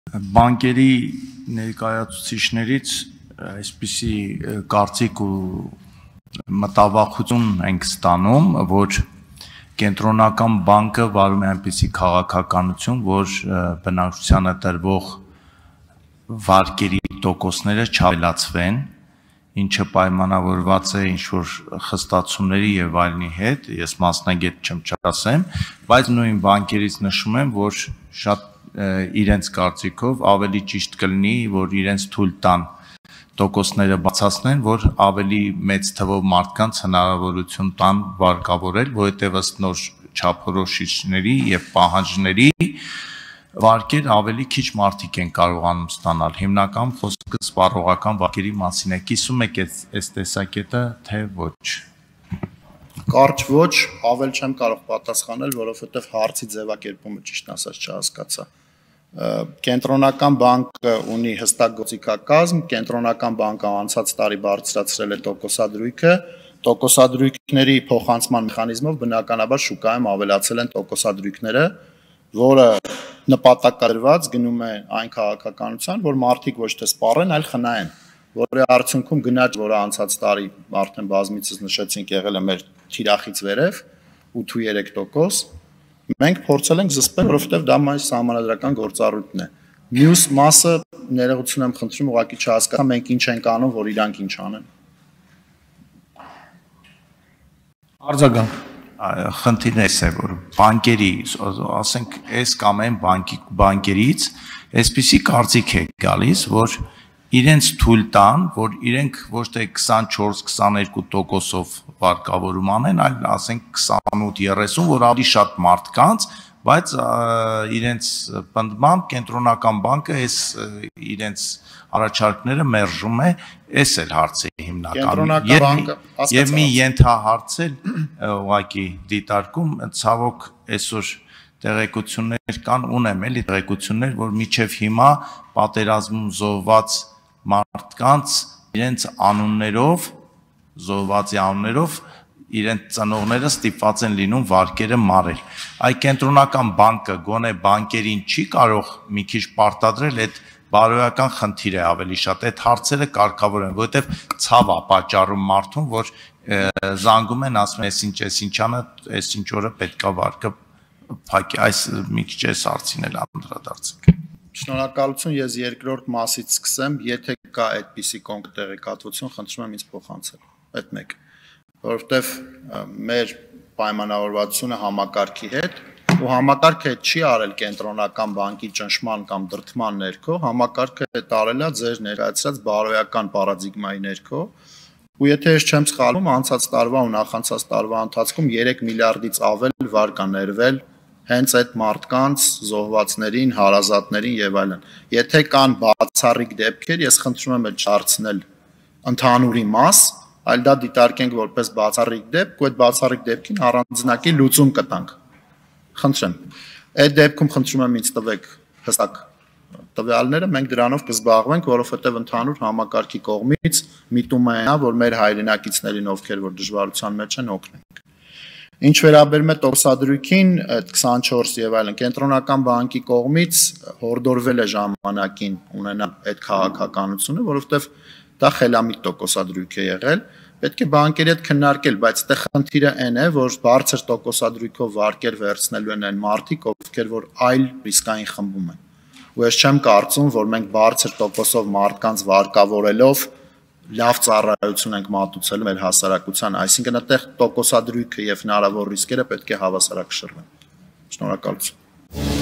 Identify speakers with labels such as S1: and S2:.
S1: Բանկերի ներկայացուցիչներից այսպիսի կարծիք ու մտավախություն ենք ստանում, որ կենտրոնական բանկը վարում է այնպիսի քաղաքականություն, որ բնակչությանը տրվող վարկերի տոկոսները չավելացվեն, ինչը պայմանավորված է ինչ-որ խստացումների եւ այլնի հետ, ես մասնագետ չեմ, չասեմ, բայց նույն բանկերից նշում եմ, որ շատ իրենց կարծիքով ավելի ճիշտ կլինի, որ իրենց թույլ տան տոկոսները բացասնեն, որ ավելի մեծ թվով մարդկանց հնարավորություն տան վարկավորել, որովհետև ըստ նոր չափորոշիչների եւ պահանջների վարկեր ավելի քիչ մարդիկ են կարողանում ստանալ։ Հիմնական խոսքը սպառողական վարկերի մասին է։ Կիսում եք այս տեսակետը, թե ոչ։
S2: Կարճ ոչ, ավել չեմ կարող պատասխանել, որովհետև հարցի ձևակերպումը ճիշտ ասած չհասկացա։ Կենտրոնական բանկը ունի հստակ գործիքակազմ, կենտրոնական բանկը անցած տարի բարձրացրել է տոկոսադրույքը, տոկոսադրույքների փոխանցման մեխանիզմով բնականաբար շուկայում ավելացել են տոկոսադրույքները, որը նպատակադրված գնում է այն քաղաքականության, որ մարդիկ ոչ թե սպառեն, այլ խնայեն, որի արդյունքում գնաճ, որը անցած տարի արդեն բազմիցս նշեցինք, եղել է մեր թիրախից վերև 8.3%, մենք փորձել ենք զսպել, որովհետև դա մեր սահմանադրական գործառույթն է։ Մյուս մասը ներողություն եմ խնդրում, ուղղակի չհասկացա, մենք ինչ ենք անում, որ իրանք ինչ անեն։
S3: Արձագանք։
S1: Խնդիրն է, որ բանկերի, ասենք, այս կամ այն բանկերից այսպիսի կարծիք է գալիս, որ իրենց թույլ տան, որ իրենք ոչ թե 24-22%-ով վարկավորում անեն, այլ ասենք 28-30, որ ավելի շատ մարդկանց, բայց իրենց պնդմամբ կենտրոնական բանկը այս իրենց առաջարկները մերժում է, այս էլ հարց է հիմնականում։ Եվ մի ենթահարց էլ ուղղակի դիտարկում, ցավոք այսօր տեղեկություններ կան, ունեմ էլի տեղեկություններ, որ մինչև հիմա պատերազմում զոհված մարդկանց իրենց անուններով, զոհվածի անուններով իրենց ծնողները ստիպված են լինում վարկերը մարել։ Այ կենտրոնական բանկը գոնե բանկերին չի կարող մի քիչ պարտադրել, այդ բարոյական խնդիր է ավելի շատ, այդ հարցերը կարգավոր են, որովհետև ցավ է պատճառում մարդուն, որ զանգում են, ասում են, այսինչանը, այսինչ օրը պետքա վարկը փակի, այս մի քիչ այս հարցին էլ անդրադարձեք։
S2: Շնորհակալություն, ես երկրորդ մասից սկսեմ, եթե կա այդպիսի կոնկրետ տեղեկատվություն, խնդրում եմ ինձ փոխանցել, այդ մեկ, որովհետև մեր պայմանավորվածությունը համակարգի հետ, ու համակարգը չի արել կենտրոնական բանկի ճնշման կամ դրդման ներքո, համակարգը տարել է ձեր ներկայացրած բարոյական պարադիգմայի ներքո, ու եթե ես չեմ սխալվում, անցած տարվա ու նախանցած տարվա ընթացքում 3 միլիարդից ավել վարկ է ներվել հենց այդ մարդկանց, զոհվածներին, հարազատներին եւ այլն։ Եթե կան բացառիկ դեպքեր, ես խնդրում եմ չարցնել ընդհանուրի մաս, այլ դա դիտարկենք որպես բացառիկ դեպք, ու այդ բացառիկ դեպքին առանձնակի լուծում կտանք։ Խնդրեմ։ Այդ դեպքում խնդրում եմ ինձ տվեք հստակ տվյալները, մենք դրանով կզբաղվենք, որովհետև ընդհանուր համակարգի կողմից միտումը է, որ մեր հայրենակիցներին, ովքեր որ դժվարության մեջ են, օգնենք։ Ինչ վերաբերում է տոկոսադրույքին, 24 եւ այլն, կենտրոնական բանկի կողմից հորդորվել է ժամանակին ունենալ այդ քաղաքականությունը, որովհետեւ դա խելամիտ տոկոսադրույք է եղել, պետք է բանկերի հետ քննարկել, բայց այդտեղ խնդիրը այն է, որ բարձր տոկոսադրույքով վարկեր վերցնելու են այն մարդիկ, ովքեր որ այլ ռիսկային խմբում են։ Ու ես չեմ կարծում, որ մենք բարձր տոկոսով մարդկանց վարկավորելով լավ ծառայություն ենք մատուցել մեր հասարակության, այսինքն այդտեղ տոկոսադրույքը եւ հնարավոր ռիսկերը պետք է հավասարակշռվեն։ Շնորհակալություն։